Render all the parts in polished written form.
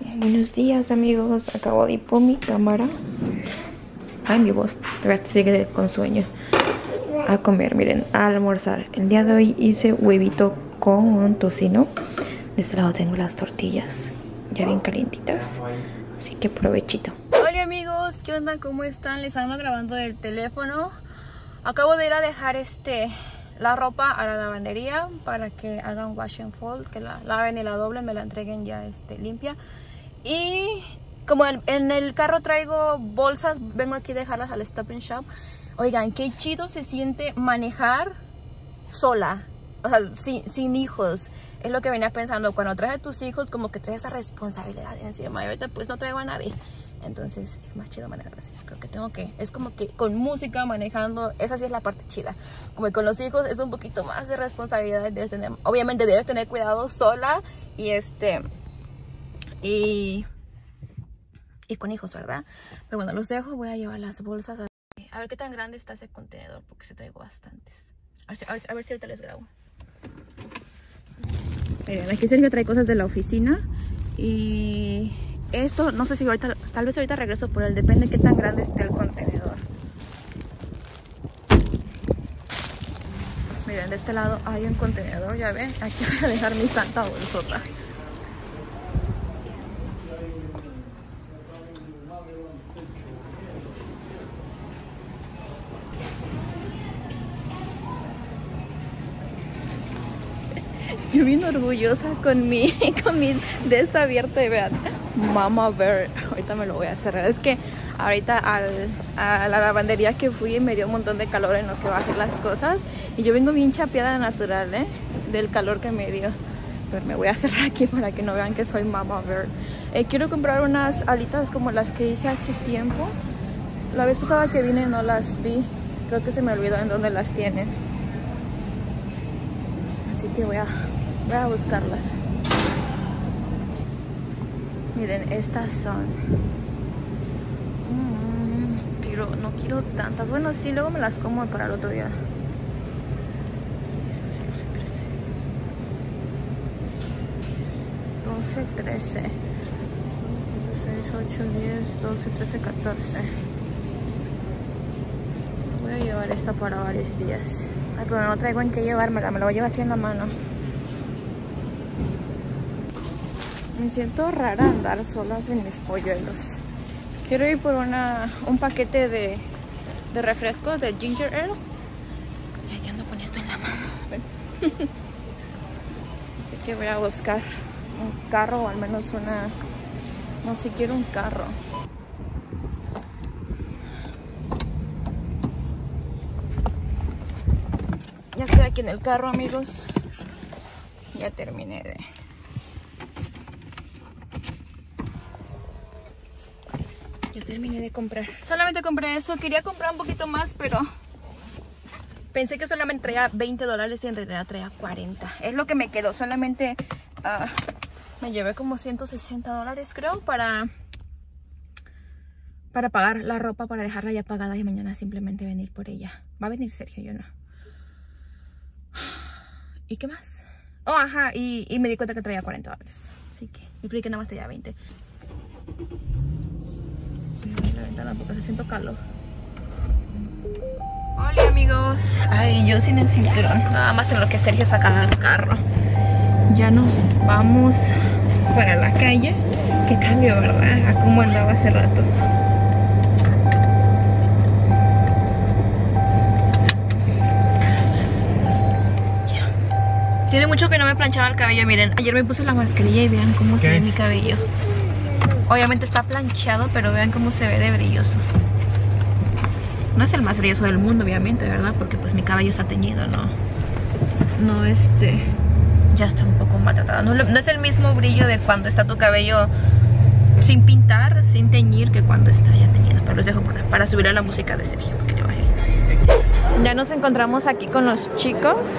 Buenos días amigos, acabo de ir por mi cámara. Ay, mi voz todavía sigue con sueño. A comer, miren, a almorzar. El día de hoy hice huevito con tocino. De este lado tengo las tortillas ya bien calientitas, así que provechito. Hola amigos, ¿qué onda? ¿Cómo están? Les ando grabando del teléfono. Acabo de ir a dejar la ropa a la lavandería para que hagan wash and fold, que la laven y la doblen, me la entreguen ya limpia. Y como en el carro traigo bolsas, vengo aquí a dejarlas al Stop and Shop. Oigan, qué chido se siente manejar sola, o sea, sin hijos. Es lo que venía pensando, cuando traes a tus hijos como que traes esa responsabilidad encima. Y ahorita pues no traigo a nadie, entonces es más chido manejar así. Creo que es como que con música manejando, esa sí es la parte chida. Como que con los hijos es un poquito más de responsabilidad, obviamente debes tener cuidado sola y con hijos, ¿verdad? Pero bueno, los dejo, voy a llevar las bolsas. A ver qué tan grande está ese contenedor, porque se traigo bastantes. A ver si ahorita les grabo. Miren, aquí Sergio trae cosas de la oficina. Y esto, no sé si ahorita, tal vez ahorita regreso por él, depende de qué tan grande esté el contenedor. Miren, de este lado hay un contenedor, ya ven. Aquí voy a dejar mi santa bolsota. Yo bien orgullosa con mi de esta abierta y vean, Mama Bear. Ahorita me lo voy a cerrar. Es que ahorita a la lavandería que fui me dio un montón de calor en lo que bajé las cosas. Y yo vengo bien chapeada natural, del calor que me dio. Pero me voy a cerrar aquí para que no vean que soy Mama Bear. Quiero comprar unas alitas como las que hice hace tiempo. La vez pasada que vine no las vi. Creo que se me olvidó en dónde las tienen. Así que voy a buscarlas. Miren, estas son. Pero no quiero tantas. Bueno, sí, luego me las como para el otro día. 12, 13, 6, 8, 10, 12, 13, 14. Voy a llevar esta para varios días. Ay, pero no traigo en qué llevármela, me la voy a llevar así en la mano. Me siento rara andar solas en mis polluelos. Quiero ir por un paquete de refrescos de ginger ale. Ay, ando con esto en la mano. Así que voy a buscar un carro o al menos no sé, quiero un carro. Ya estoy aquí en el carro, amigos. Ya terminé de comprar. Solamente compré eso. Quería comprar un poquito más, pero pensé que solamente traía $20 y en realidad traía 40. Es lo que me quedó. Solamente me llevé como $160, creo, para pagar la ropa, para dejarla ya pagada y mañana simplemente venir por ella. Va a venir Sergio, yo no. ¿Y qué más? Oh, ajá, y me di cuenta que traía $40. Así que yo creí que nada más traía 20. Voy a abrir la ventana porque siento calor. Hola amigos. Ay, yo sin el cinturón. Nada más en lo que Sergio saca el carro. Ya nos vamos para la calle. Qué cambio, ¿verdad? A cómo andaba hace rato. Tiene mucho que no me planchaba el cabello, miren. Ayer me puse la mascarilla y vean cómo se ve mi cabello. Obviamente está planchado, pero vean cómo se ve de brilloso. No es el más brilloso del mundo, obviamente, ¿verdad? Porque pues mi cabello está teñido, ¿no? Ya está un poco maltratado. No es el mismo brillo de cuando está tu cabello sin pintar, sin teñir, que cuando está ya teñido. Pero los dejo para subir a la música de Sergio, porque ya bajé. Ya nos encontramos aquí con los chicos.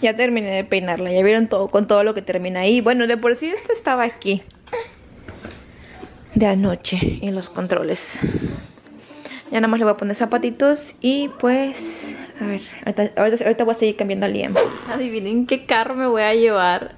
Ya terminé de peinarla. Ya vieron todo con todo lo que termina ahí. Bueno, de por sí esto estaba aquí de anoche en los controles. Ya nada más le voy a poner zapatitos y pues... A ver, ahorita voy a seguir cambiando a Liam. Adivinen qué carro me voy a llevar.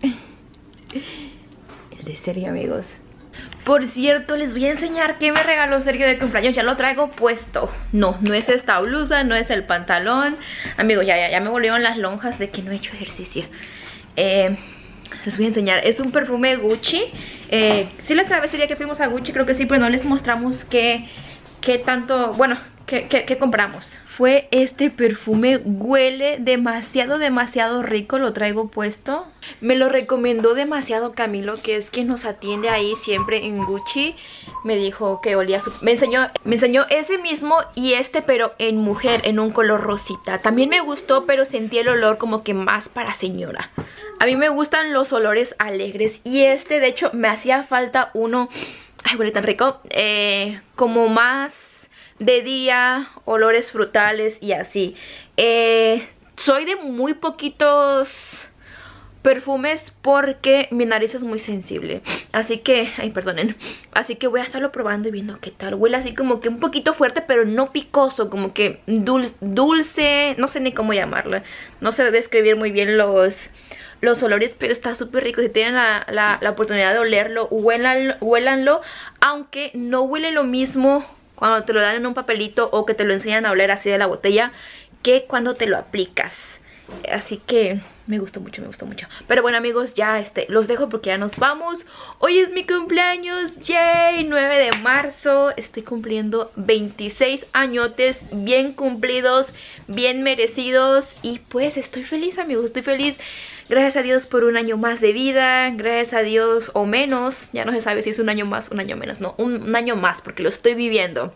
El de Sergio, amigos. Por cierto, les voy a enseñar qué me regaló Sergio de cumpleaños. Ya lo traigo puesto. No es esta blusa, no es el pantalón. Amigos, ya me volvieron las lonjas de que no he hecho ejercicio. Les voy a enseñar. Es un perfume Gucci. Sí les grabé ese día que fuimos a Gucci, creo que sí, pero no les mostramos qué tanto... Bueno, qué compramos. Fue este perfume, huele demasiado rico, lo traigo puesto. Me lo recomendó demasiado Camilo, que es quien nos atiende ahí siempre en Gucci. Me dijo que olía me enseñó ese mismo y este, pero en mujer, en un color rosita. También me gustó, pero sentí el olor como que más para señora. A mí me gustan los olores alegres y este, de hecho, me hacía falta uno... Ay, huele tan rico. Como más... de día, olores frutales y así. Soy de muy poquitos perfumes porque mi nariz es muy sensible. Así que, ay, perdonen. Así que voy a estarlo probando y viendo qué tal. Huele así como que un poquito fuerte, pero no picoso. Como que dulce, no sé ni cómo llamarlo. No sé describir muy bien los olores, pero está súper rico. Si tienen la oportunidad de olerlo, huélanlo. Aunque no huele lo mismo cuando te lo dan en un papelito o que te lo enseñan a oler así de la botella que cuando te lo aplicas. Así que me gustó mucho, me gustó mucho. Pero bueno, amigos, ya los dejo porque ya nos vamos. Hoy es mi cumpleaños, yay, 9 de marzo. Estoy cumpliendo 26 añotes, bien cumplidos, bien merecidos. Y pues estoy feliz, amigos, estoy feliz. Gracias a Dios por un año más de vida. Gracias a Dios, o menos. Ya no se sabe si es un año más, un año menos. No, un año más porque lo estoy viviendo.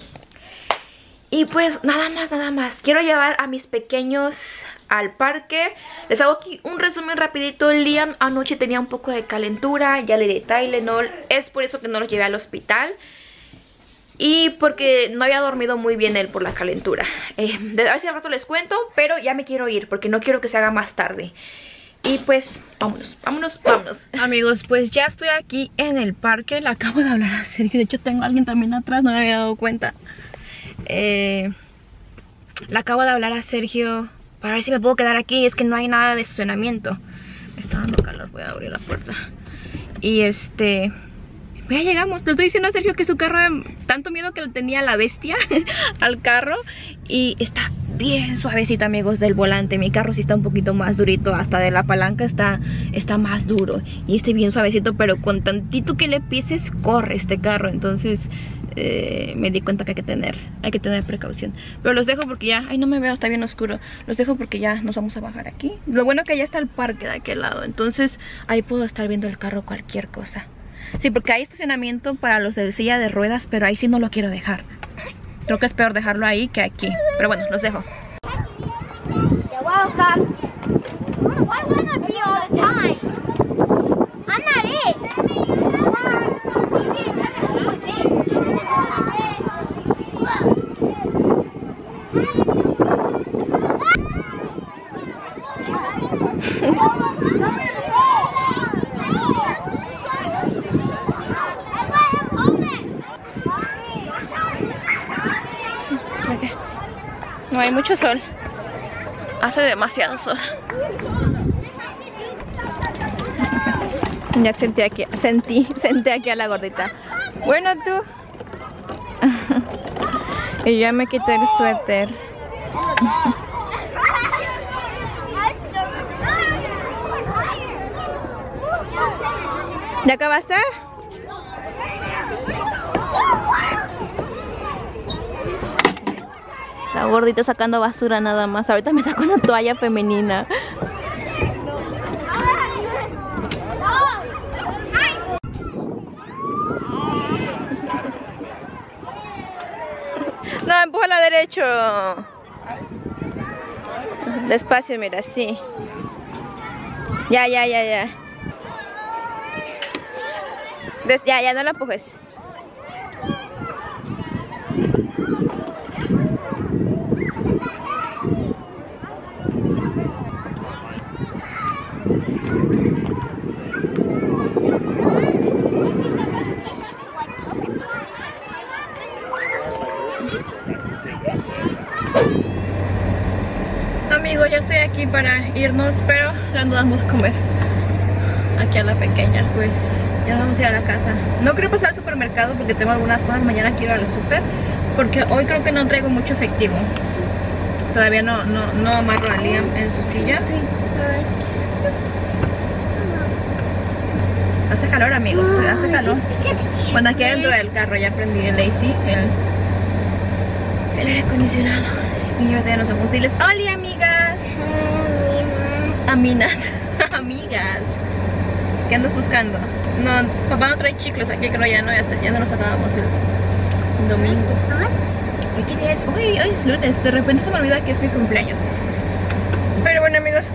Y pues nada más. Quiero llevar a mis pequeños al parque. Les hago aquí un resumen rapidito. Liam anoche tenía un poco de calentura. Ya le di Tylenol. Es por eso que no lo llevé al hospital. Y porque no había dormido muy bien él por la calentura. A ver si al rato les cuento. Pero ya me quiero ir porque no quiero que se haga más tarde. Y pues, vámonos. Amigos, pues ya estoy aquí en el parque. Le acabo de hablar a Sergio. De hecho, tengo a alguien también atrás, no me había dado cuenta. Le acabo de hablar a Sergio para ver si me puedo quedar aquí. Es que no hay nada de estacionamiento. Me está dando calor, voy a abrir la puerta. Y ya llegamos. Le estoy diciendo a Sergio que su carro, tanto miedo que le tenía la bestia al carro. Y está bien suavecito, amigos, del volante. Mi carro sí está un poquito más durito. Hasta de la palanca está más duro. Y bien suavecito, pero con tantito que le pises, corre este carro. Entonces me di cuenta que hay que tener precaución. Pero los dejo porque ya, ay, no me veo, está bien oscuro. Los dejo porque ya nos vamos a bajar aquí. Lo bueno que ya está el parque de aquel lado. Entonces ahí puedo estar viendo el carro, cualquier cosa. Sí, porque hay estacionamiento para los de silla de ruedas, pero ahí sí no lo quiero dejar. Creo que es peor dejarlo ahí que aquí. Pero bueno, los dejo. You're welcome. Why do I not be all the time? I'm not it. No hay mucho sol. Hace demasiado sol. Ya senté aquí a la gordita. Bueno, tú. Y ya me quité el suéter. ¿Ya acabaste? La gordita sacando basura nada más. Ahorita me saco una toalla femenina. No, empújala derecho. Despacio, mira, así. Ya. Ya, no la empujes. amigos, ya estoy aquí para irnos, pero la nos vamos a comer aquí a la pequeña. Pues ya nos vamos a ir a la casa. No quiero pasar al supermercado porque tengo algunas cosas. Mañana quiero ir al super, porque hoy creo que no traigo mucho efectivo. Todavía no amarro a Liam en su silla. Hace calor, amigos, hace calor. Bueno, aquí dentro del carro ya prendí el AC, el aire acondicionado. Y ahorita ya nos vamos. Diles, hola, amigas. Aminas. Amigas. ¿Qué andas buscando? No, papá no trae chicles aquí, creo ya no los acabamos el domingo. ¿Hoy qué día es? Hoy es lunes. De repente se me olvida que es mi cumpleaños. Pero bueno, amigos.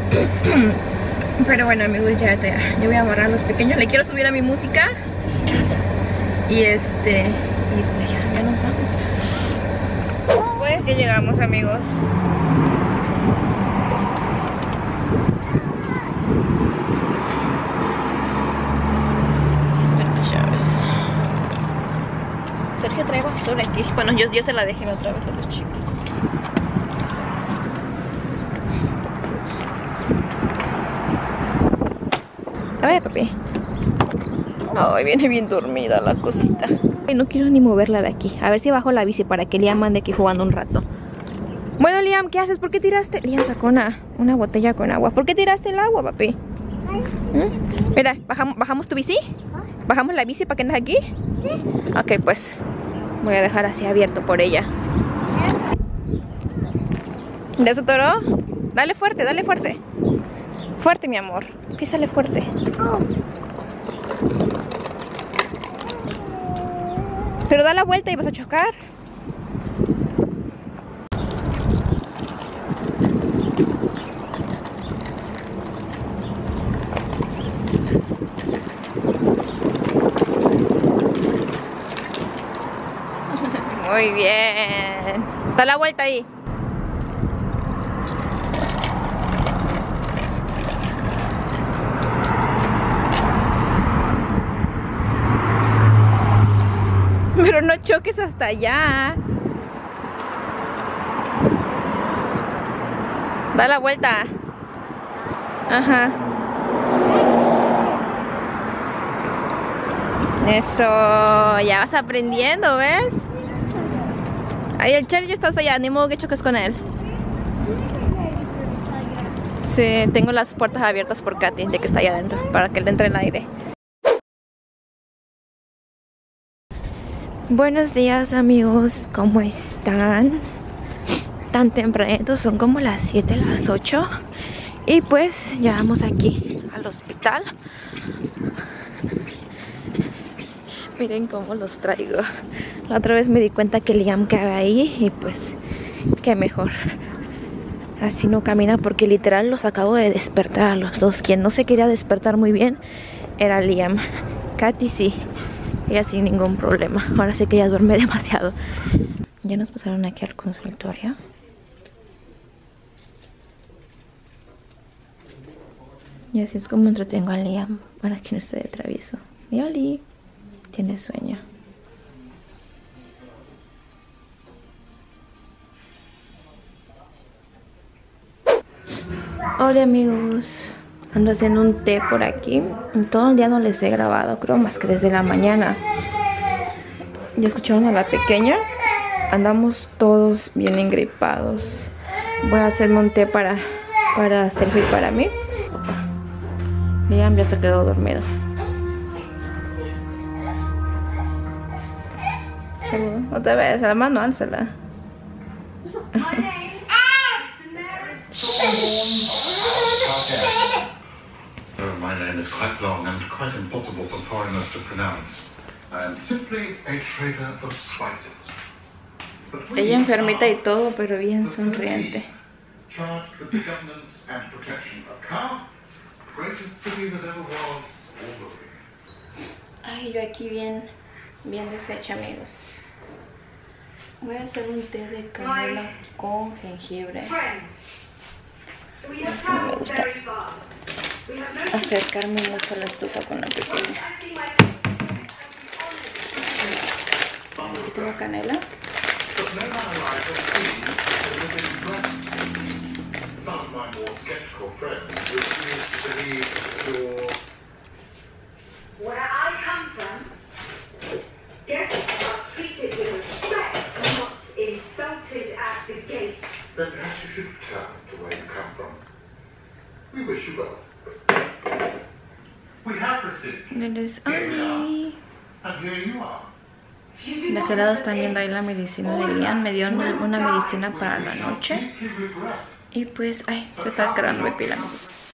Ya voy a amarrar a los pequeños. Le quiero subir a mi música. Y pues ya nos vamos. Pues ya llegamos, amigos. Sergio trae basura aquí. Bueno, yo se la dejé otra vez a los chicos. A ver, papi. Ay, viene bien dormida la cosita. No quiero ni moverla de aquí. A ver si bajo la bici para que Liam ande aquí jugando un rato. Bueno, Liam, ¿qué haces? ¿Por qué tiraste? Liam sacó una botella con agua. ¿Por qué tiraste el agua, papi? Mira, ¿bajamos tu bici? ¿Bajamos la bici para que andes aquí? Ok, pues voy a dejar así abierto por ella. ¿De su toro? Dale fuerte, dale fuerte. Fuerte, mi amor. Písale fuerte. Pero da la vuelta y vas a chocar. Muy bien. Da la vuelta ahí. Pero no choques hasta allá. Da la vuelta. Ajá. Eso. Ya vas aprendiendo, ¿ves? Ahí el Cherry ya está allá. Ni modo que choques con él. Sí, tengo las puertas abiertas por Katy, de que está allá adentro, para que le entre el aire. Buenos días, amigos, ¿cómo están? Tan temprano, son como las 7, las 8. Y pues ya vamos aquí al hospital. Miren cómo los traigo. La otra vez me di cuenta que Liam cabe ahí y pues qué mejor. Así no camina porque literal los acabo de despertar a los dos. Quien no se quería despertar muy bien era Liam. Katy sí. Ella sin ningún problema. Ahora sí que ella duerme demasiado. Ya nos pasaron aquí al consultorio. Y así es como entretengo a Liam para que no esté de travieso. Y Oli tiene sueño. Hola, amigos. Ando haciendo un té por aquí. Todo el día no les he grabado, creo, más que desde la mañana. ¿Ya escucharon a la pequeña? Andamos todos bien engripados. Voy a hacerme un té para servir para mí. Liam ya se quedó dormido. Otra vez, a la mano, álzala. My name is quite long and quite impossible for foreigners to pronounce. I am simply a trader of spices. Ella enfermita y todo, pero bien sonriente. Charged with the governance and protection of Car, greatest city that ever was, or will be. Ay, yo aquí bien deshecha, amigos. Voy a hacer un té de canela con jengibre. Es que no me gusta acercarme mucho a la estufa con la pequeña. Aquí tengo canela. theological friends refuse to believe your... Where I come from, guests are treated with respect, not insulted at the gates. Then perhaps you should return to where you come from. We wish you well. We have received. Eres Annie. And here you are. De aquel lado están viendo ahí la medicina de Lian. Me dio una medicina para la noche. Y pues, ay, se está descargando mi pila.